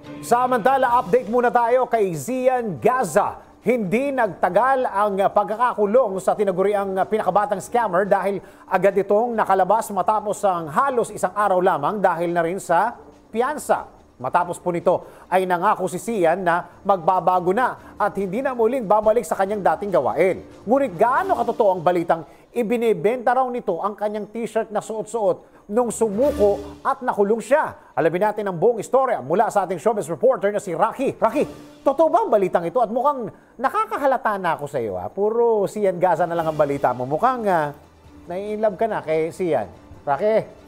Samantala, update muna tayo kay Zian Gaza. Hindi nagtagal ang pagkakakulong sa tinaguriang pinakabatang scammer dahil agad itong nakalabas matapos ang halos isang araw lamang dahil na rin sa piyansa. Matapos po nito ay nangako si Zian na magbabago na at hindi na muling babalik sa kanyang dating gawain. Ngunit gaano katotoo ang balitang ibinebenta raw nito ang kanyang t-shirt na suot-suot nung sumuko at nakulong siya? Alamin natin ang buong istorya mula sa ating showbiz reporter na si Rocky. Rocky, totoo ba ang balitang ito? At mukhang nakakahalata na ako sa iyo. Puro Zian Gaza na lang ang balita mo. Mukhang nai-inlove ka na kay Zian. Rocky?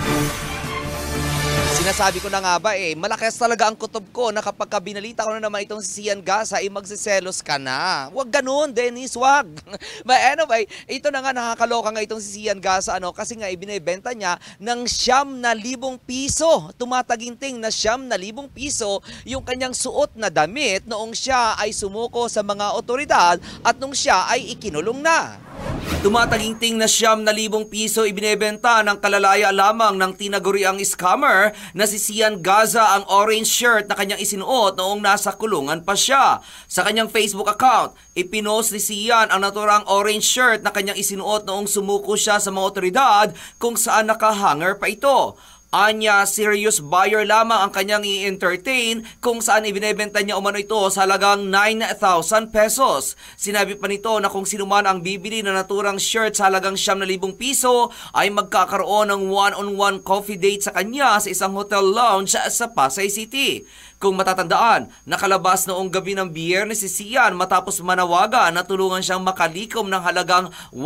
Sinasabi ko na nga ba malakas talaga ang kutob ko na kapag binalita ko na naman itong si Zian Gaza, magsiselos ka na. Huwag ganun, Dennis, wag. But anyway, ito na nga, nakakaloka nga itong si Zian Gaza, kasi nga ibinebenta niya ng 9,000 piso. Tumataginting na 9,000 piso yung kanyang suot na damit noong siya ay sumuko sa mga otoridad at nung siya ay ikinulong na. Tumataginting na 9,000 piso ibinebenta ng kalalaya lamang ng tinaguriang scammer na si Zian Gaza ang orange shirt na kanyang isinuot noong nasa kulungan pa siya. Sa kanyang Facebook account, ipinost ni Zian ang naturang orange shirt na kanyang isinuot noong sumuko siya sa mga otoridad kung saan nakahanger pa ito. Anya, serious buyer lamang ang kanyang i-entertain kung saan ibinebenta niya umano ito sa halagang 9,000 pesos. Sinabi pa nito na kung sino man ang bibili na naturang shirt sa halagang 9,000 piso ay magkakaroon ng one-on-one coffee date sa kanya sa isang hotel lounge sa Pasay City. Kung matatandaan, nakalabas noong gabi ng Biyernes si Zian matapos manawagan na tulungan siyang makalikom ng halagang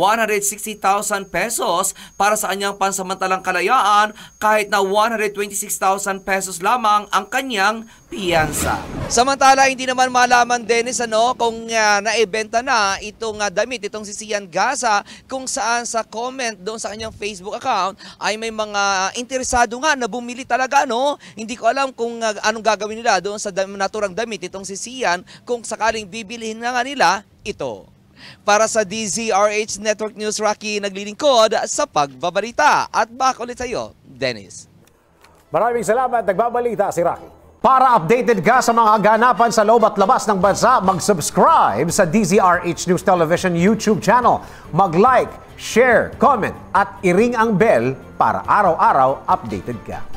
160,000 pesos para sa kanyang pansamantalang kalayaan kahit na 126,000 pesos lamang ang kanyang piyansa. Samantala, hindi naman malaman, Dennis, kung naibenta na itong damit, itong si Zian Gaza, kung saan sa comment doon sa kanyang Facebook account ay may mga interesado nga na bumili talaga, Hindi ko alam kung anong gagawin nila doon sa naturang damit itong si Zian kung sakaling bibilihin na nga nila ito. Para sa DZRH Network News, Rocky naglilingkod sa pagbabalita. At back ulit sa iyo, Dennis. Maraming salamat. Nagbabalita si Rocky. Para updated ka sa mga ganapan sa loob at labas ng bansa, mag-subscribe sa DZRH News Television YouTube channel. Mag-like, share, comment at i-ring ang bell para araw-araw updated ka.